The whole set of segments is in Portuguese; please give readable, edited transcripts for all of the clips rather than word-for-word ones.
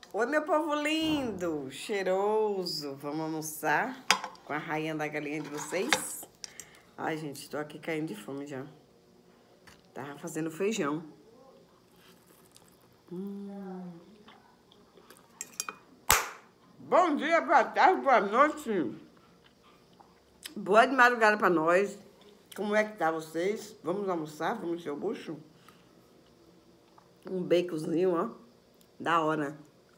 Oi, meu povo lindo, cheiroso. Vamos almoçar com a rainha da galinha de vocês? Ai, gente, tô aqui caindo de fome já. Tava fazendo feijão. Bom dia, boa tarde, boa noite. Boa de madrugada pra nós. Como é que tá vocês? Vamos almoçar? Vamos encher o bucho? Um baconzinho, ó. Da hora.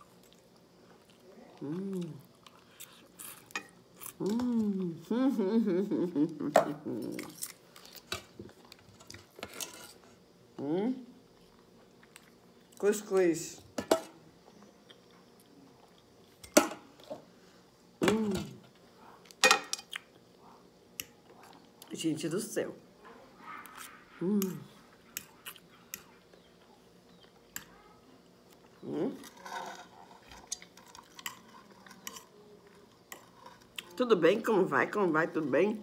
Cuscuz. Gente do céu. Tudo bem? Como vai? Como vai? Tudo bem?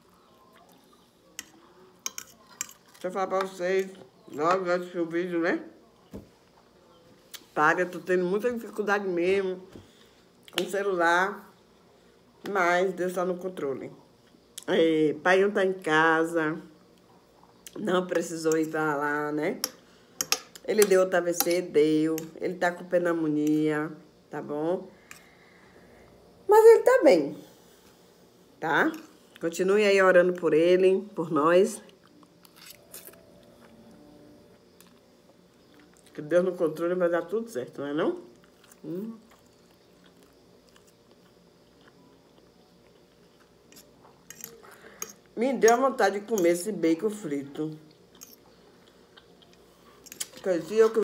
Deixa eu falar pra vocês, logo antes do vídeo, né? Para, eu tô tendo muita dificuldade mesmo com o celular, mas Deus tá no controle. Pai não tá em casa, não precisou ir pra lá, né? Ele deu outro AVC, deu. Ele tá com pneumonia, tá bom? Mas ele tá bem, tá? Continue aí orando por ele, por nós. Que Deus no controle vai dar tudo certo, não é não? Me deu vontade de comer esse bacon frito. Quer dizer, eu